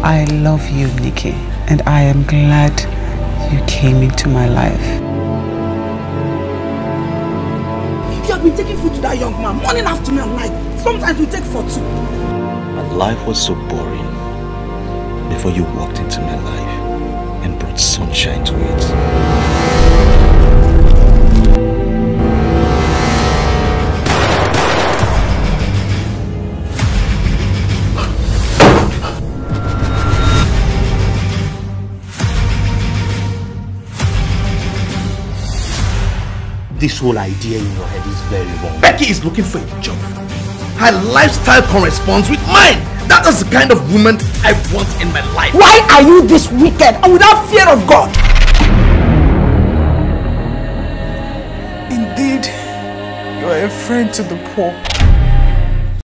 I love you, Nikki, and I am glad you came into my life. You have been taking food to that young man morning, afternoon, and night. Sometimes we take for two. My life was so boring before you walked into my life and brought sunshine to it. This whole idea in your head is very wrong. Becky is looking for a job. Her lifestyle corresponds with mine. That is the kind of woman I want in my life. Why are you this wicked and without fear of God? Indeed, you are a friend to the poor.